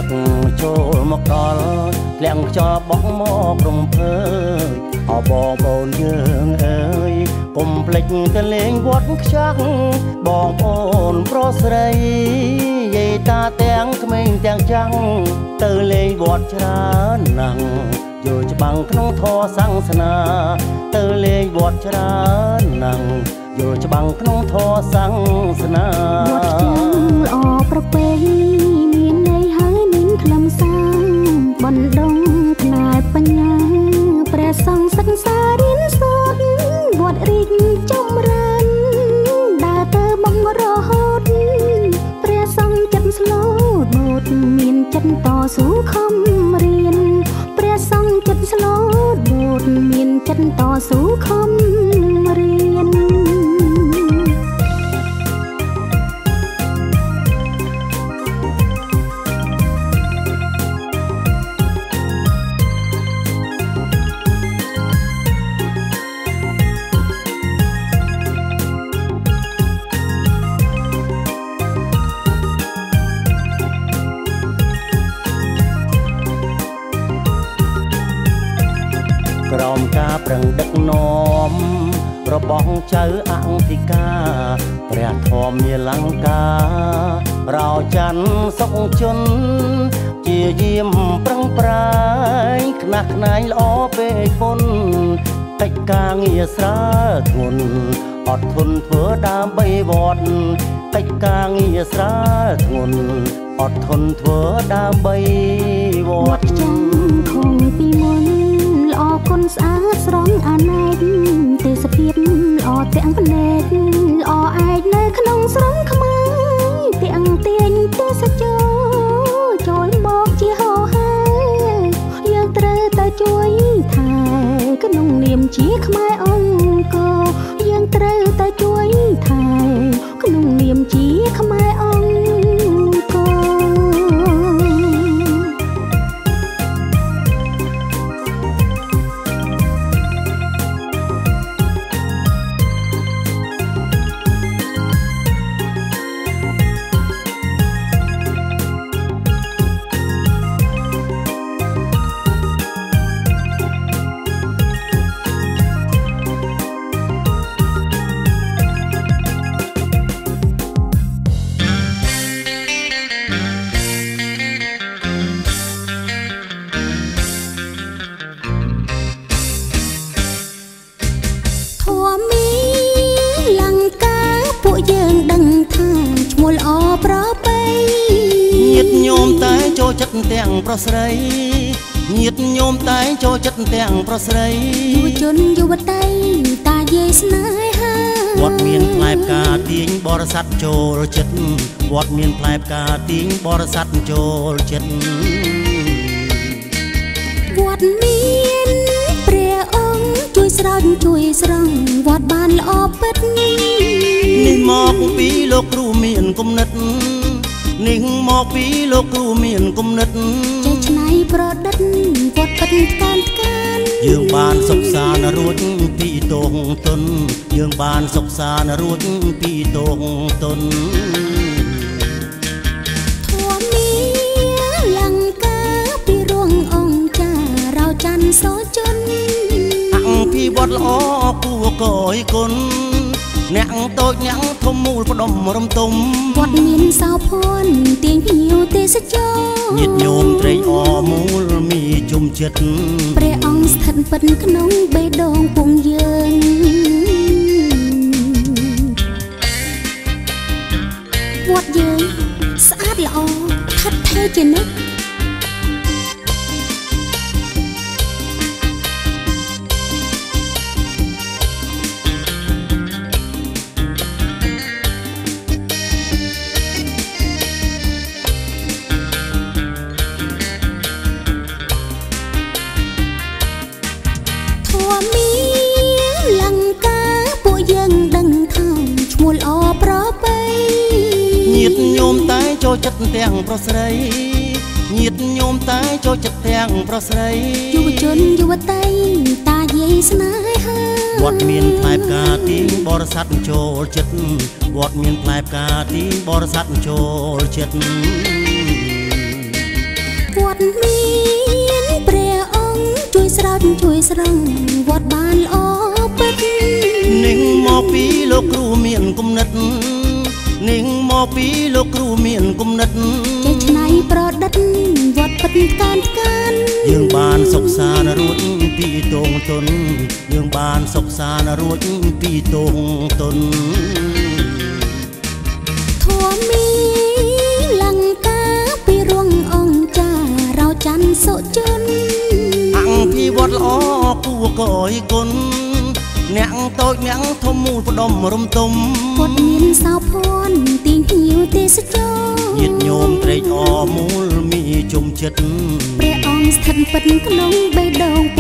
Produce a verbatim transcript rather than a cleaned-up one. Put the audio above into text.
ចូលមកដល់លាក់ខ្យល់បក់មករំភើយអបបងប្អូនយើងអើយកុំភ្លេចទៅលេងវត្តខ្ចាស់បងប្អូនប្រុសស្រីយាយតាទាំងក្មេងទាំងចាំងទៅលេងវត្តច្រើនណាស់យល់ច្បាំងក្នុងធម៌សាសនាទៅលេងវត្តច្រើនណាស់យល់ច្បាំងក្នុងធម៌សាសនាវត្តទាំងល្អប្រពៃមានន័យហើយមានខ្លឹមសារបណ្ដុំផ្នែកបញ្ញាព្រះសង្ឃសិក្សារៀនសូត្រវត្តរីកចម្រើនដើរទៅបងរហូតព្រះសង្ឃចិត្តស្លូតបូតមានចិត្តតស៊ូខំរៀនព្រះសង្ឃចិត្តស្លូតបូតមានចិត្តតស៊ូខំរៀនក្រោមការប្រឹងដឹកនាំរបស់ចៅអង្គិកាព្រះធម្មមាលង្ការោច័ន្ទសុខជនជាយាមប្រឹងប្រែងខ្នះខ្នែងល្អពេកពុនកិច្ចការងារស្រាលធ្ងន់អត់ធន់ធ្វើដើម្បីវត្តកិច្ចការងារស្រាលធ្ងន់អត់ធន់ធ្វើដើម្បីវត្តចាំគង់ពីមុនល្អគុណស្អាតស្រងអាណែកទេសភាពល្អទាំងភ្នែកល្អឯកនៅក្នុងស្រុងខ្មែរទាំងទាញទេសចរចូលមកជាហោហាយើងត្រូវតែជួយថែក្នុងនាមជាខ្មែរអង្គរយើងត្រូវតែជួយថែក្នុងនាមជាខ្មែរអង្គរចិត្តទាំងប្រុសស្រីញាតិញោមតែងចូលចិត្តទាំងប្រុសស្រីយុវជនយុវតីតាយាយស្នេហាវត្តមានផ្លែផ្កាទាញបរិស័ទចូលចិត្តវត្តមានផ្លែផ្កាទាញបរិស័ទចូលចិត្តវត្តមានព្រះអង្គជួយស្រោចជួយស្រង់វត្តបានល្អពិតនេះមកពីលោកគ្រូមានគំនិតនេះមកពីលោកគ្រូមានគំនិតចេះច្នៃប្រឌិតវត្តពិតកានកានយើងបានសិក្សានរួចពីតងទុនយើងបានសិក្សានរួចពីតងទុនធម៌មានលង្កាពីរួងអង្គចារោច័ន្ទសោជនអង្គពីវត្តល្អគួរកយគុណអ្នកតូចអ្នកធំមូលផ្ដុំរំទុំវត្តមានសោភ័ណ្ឌទាញភ្ញៀវទេសចរញាតិញោមត្រេកអរមូលមានជុំចិត្តព្រះអង្គស្ថិតពិតក្នុងបេះដូងពងយើងវត្តយើងស្អាតល្អថិតថេរជានិច្ចចូលចិត្តទាំងប្រុសស្រីញាតិញោមតែចូលចិត្តទាំងប្រុសស្រីយុវជនយុវតីតាយាយស្នេហាវត្តមានផ្លែផ្កាទាញបរិស័ទចូលចិត្តវត្តមានផ្លែផ្កាទាញបរិស័ទចូលចិត្តធវត្តមានព្រះអង្គជួយស្រោចជួយស្រង់វត្តបានល្អពិតនឹងមកពីលោកគ្រូមានគំនិតនឹងមកពីលោកគ្រូមានគំនិតចេះឆ្នៃប្រឌិតវត្តពិតកានកានយើងបានសុខសានរួចពីតងទុនយើងបានសុខសានរួចពីតងទុនធម៌មីលង្កាពីរួងអង្គចារោច័ន្ទសុជនអង្គពីវត្តល្អគួរកយគុណអ្នកតូចអ្នកធំមូលផ្ដុំរំទុំវត្តមានសោភ័ណ្ឌទីភ្ញៀវទេសចរញាតិញោមត្រេកអរមូលមីជុំចិត្តព្រះអង្គស្ថិតពិតក្នុងបេះដូង